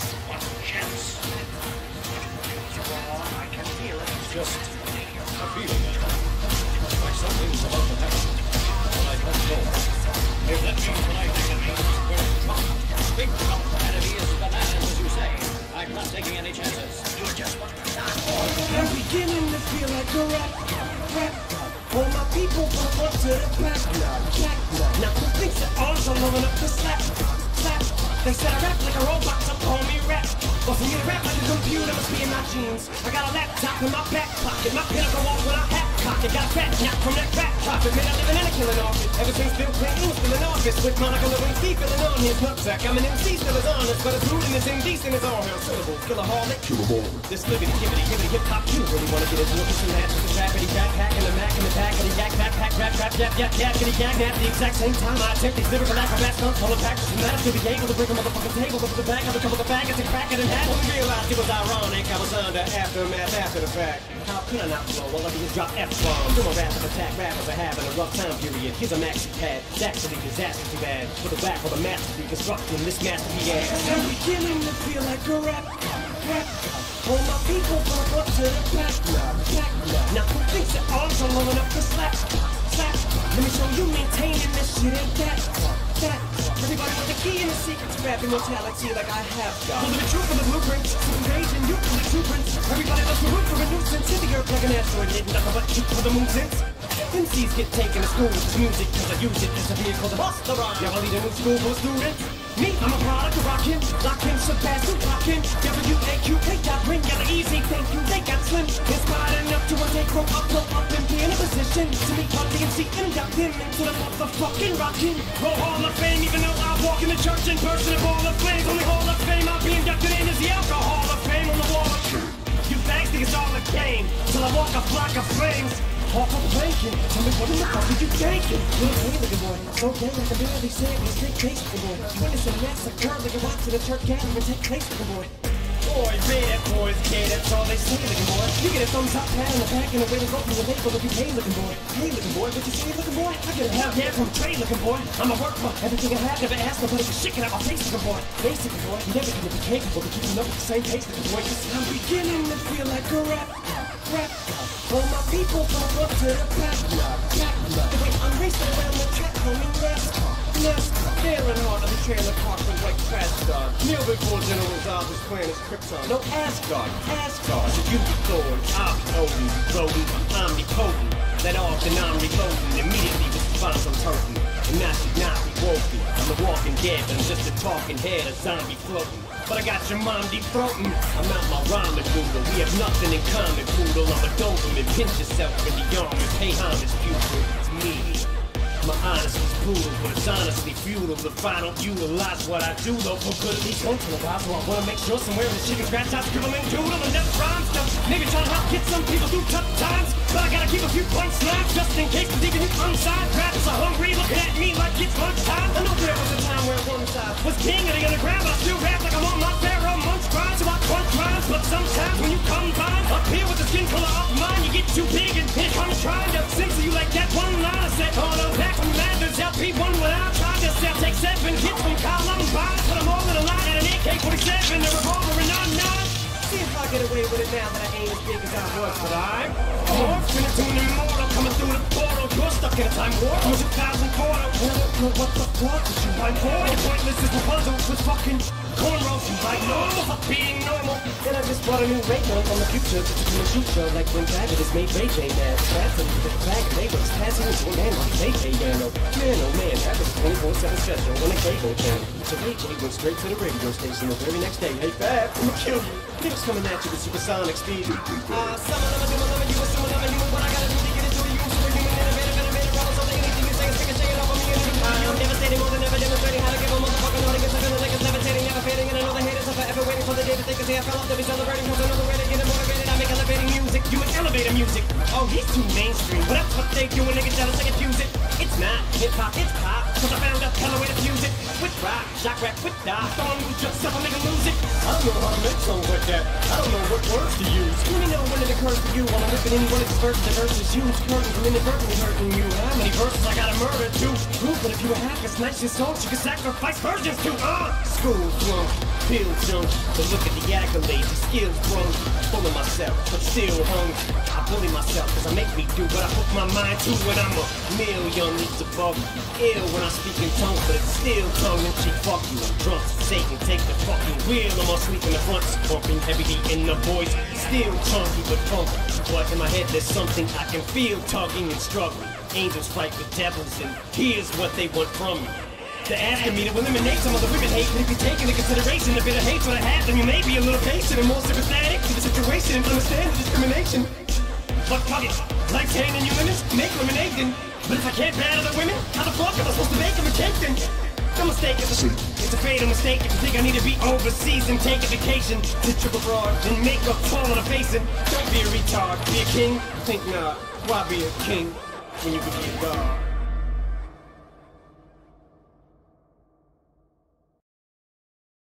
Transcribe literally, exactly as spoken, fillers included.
What chance? It's wrong, I can feel it. Just a feeling. Like something's about to happen. But I don't know. If that means what I think it means, we're in trouble. Big trouble. Enemy is bananas, as you say. I'm not taking any chances. You're just what we're not. I'm beginning to feel like a rap, rap. All my people come up to the back now, back now. Now who thinks that arms are long enough to slap, slap? They said I rap like a robot, so call me rap. But for me to rap like a computer must be in my jeans. I got a laptop in my back pocket, my pen will go off when I hat cock it. Got a fat knock from that fat profit, man, I live in a killing office. Ever since Bill Clinton was still in office, with Monica Lewinsky filling on his nutsack. I'm an M C, still is honest, but it's rude and it's indecent as all hell syllables. Killaholic, this libbity, hibbity, hibbity, hip hop, you really wanna get into it with some hats with the rapidy backpack and the Mac in the back of the yak backpack, rap, rap, yap, yap, yakety yak, at the exact same time I attempt these lyrical acrobats, don't pull a practice and that to be able to bring a motherfucking table over the back of a couple of faggots and crack it and hat. Only realized it was ironic, I was under aftermath after the fact. How can I not flow while I just drop F-bombs? Do a rapid attack, rappers are having a rough time period. Here's a maxi pad, it's actually disaster too bad. For the whack of the master reconstructing this masterpiece. I'm beginning to feel like a rap, rap. All my people come up to the back now, back now. Now who thinks that arms are long enough to slap, slap? Let me show you maintaining this shit ain't that, that. Everybody with the key and the secret to rap immortality like I have got. Pulling the truth from the blueprints, engaging you for the blueprints. Everybody loves to root for a nuisance. Hit the earth like an asteroid, hitting nothing but shoot for the moon since. M Cs get taken to school with music, cause I use it as a vehicle to bust the rhyme. Y'all lead a new school for students. Me, I'm a product of rockin', lockin', Sebastian, lockin'. W A Q, they got ring, got an easy, thank you, they got slim. Inspired enough to one day grow up, blow up, and be in a position to meet Pop D M C, induct him into the motherfucking rockin'. Roll Hall of Fame, even though I walk in the church in person of Hall of Fame. Only Hall of Fame I'll be inducted in is the Alcohol of Fame on the wall of truth. You fags think it's all a game, till I walk a flock of flames. Off of blanking, tell me what in the fuck are you thinking? Little hey, looking boy, so gay I can barely say it, straight face, looking boy. You witness a massacre like you're watching a church gathering take place, looking boy. Boy, say that boy's gay, that's all they say, looking boy. You get a thumbs up, pat on the back, and a way to go from the label looking hey, looking boy. Hey, looking boy, what you say, looking boy? I get a hell yeah from Trey, looking boy. I'm a work for everything I have, never asked nobody for shit, get out my face, looking boy. Face, looking boy, you never gonna be capable of keeping up with the same pace, looking boy. I'm beginning to feel like a rap, rap. All my people come up to the back now, back now. The way I'm racing around the track, homie, NASCAR, NASCAR. Staring hard at the trailer park with white trash dog. Kneel before General's office playing his Krypton. No Asgard, Asgard. So you be going, I'll be holding, rodent, I'm omnipotent. Let off and I'm reloading, immediately response I'm turning. And I should not be woken. I'm the walking dead, but I'm just a talking head, a zombie floating. But I got your mom deep-throating. I'm out my rhyming doodle. We have nothing in common, poodle. I'm a Doberman. Pinch yourself in the arm and pay homage, pupil. It's me. My honesty's brutal, but it's honestly futile if I don't utilize what I do, though, for good at least once in a while. So I wanna make sure somewhere in the chicken scratch I scribble and doodle and death rhymes stuff. Maybe trying to help get some people through tough times, but I gotta keep a few points left just in case the even you unsigned rappers are hungry, looking at me like it's lunchtime. I know there was a time where one side was king of the underground, but I still rap like I'm on my pharaoh munch grind. So I crunch rhymes, but sometimes when you combine up here with the skin color of mine, you get too big and here comes trying to censor you like that one line I said. Hold on, back from Landers, L P one when I tried to sell, take seven hits from Columbine, put them all in a line at an A K forty-seven, a revolver and I'm not. See if I get away with it now that I ain't as big as I was, but I'm morphing into an immortal, coming through the portal. You're stuck in a time warp, I'm a two thousand portal. And I don't know what the fuck is you like for. You're pointless as the puzzle with fucking cornrows. You like normal, fuck being normal. And I just bought a new ray gun from the future, just to come and shoot show like when Travis made Ray J mad. That's a little bit back, and they was passing into a man like J J Yano. Man, oh man, that was a twenty-four seven special on a cable channel. So Ray J went straight to the radio station the very next day. Hey Fab, I'ma kill you. Niggas coming at you with supersonic speed. Uh, some of them are doing loving you, and some of them are human. What I gotta do to get it to you, superhuman, innovative, innovative, rebel, so they anything you say is stick it off of me and you. I'm devastating, more than ever demonstrating how to give a motherfucker know to get something like it's levitating, never fading, and I know the haters are forever waiting for the day that they can say I fell off to be celebrating, cause I know the way to get it motivated. I make elevating music, you make elevator music. Oh, he's too mainstream, but that's what they do when they get jealous, they confuse it. It's not hip-hop, it's pop, cause I found a hella way to fuse it. With rock, shock rap, with die, don't lose yourself, I'll make a lose it. I don't know how to make songs like that, I don't know what words to use. Let me know when it occurs to you, while I'm ripping any one of these verses, the verses huge curtains from inadvertently hurting you. How many verses I gotta murder to prove that if you were half as nice as songs, you could sacrifice virgins to, uh, school flunk. pill junk. But look at the accolades, the skills grown. Full of myself, but still hungry. I bully myself cause I make me do what I put my mind to. When I'm a million leagues above. Ill when I speak in tongues, but it's still tongue and cheek. Fuck you, I'm drunk. Satan, take the fucking wheel. I'm all sleep in the front, pumping heavy beat in the voice. Still chunky but funky. But in my head there's something I can feel tugging and struggling. Angels fight with devils, and here's what they want from me. They're asking me to eliminate some of the women hate, but if you take into consideration a bit of hate what I have, then you may be a little patient and more sympathetic to the situation and understand the discrimination. But fuck it, life's handing you limits, make lemonade then. But if I can't battle the women, how the fuck am I supposed to make them a cake then? No mistake, it's a, it's a fatal mistake if you think I need to be overseas and take a vacation to trip abroad and make up fall on a face and don't be a retard, be a king. Think not, why be a king when you could be a god?